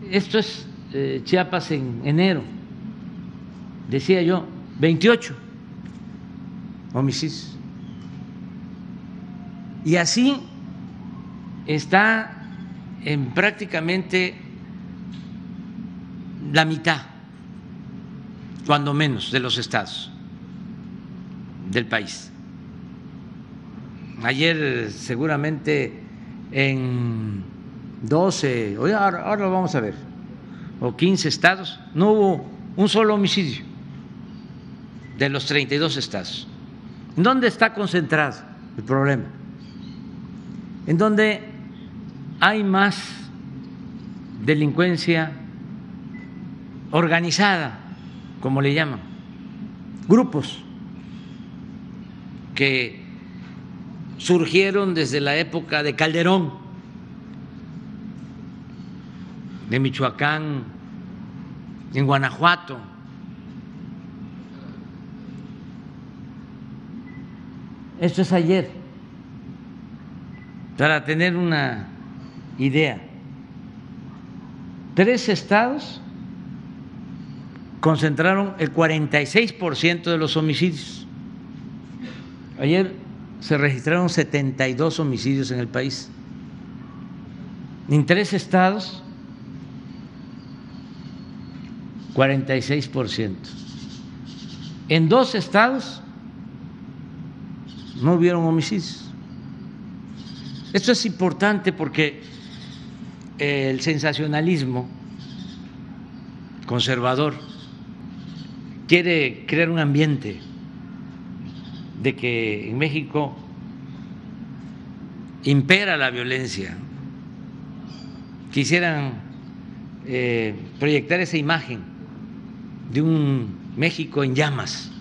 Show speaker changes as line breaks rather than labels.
esto es Chiapas en enero, decía yo, 28 homicidios. Y así está en prácticamente la mitad, cuando menos, de los estados del país. Ayer seguramente en 12, ahora lo vamos a ver, o 15 estados, no hubo un solo homicidio de los 32 estados. ¿En dónde está concentrado el problema? En donde hay más delincuencia organizada, como le llaman, grupos que surgieron desde la época de Calderón, de Michoacán, en Guanajuato. Esto es ayer, para tener una idea. 3 estados concentraron el 46% de los homicidios. Ayer se registraron 72 homicidios en el país. En 3 estados, 46%. En 2 estados no hubieron homicidios. Esto es importante porque el sensacionalismo conservador quiere crear un ambiente de que en México impera la violencia. Quisieran proyectar esa imagen de un México en llamas.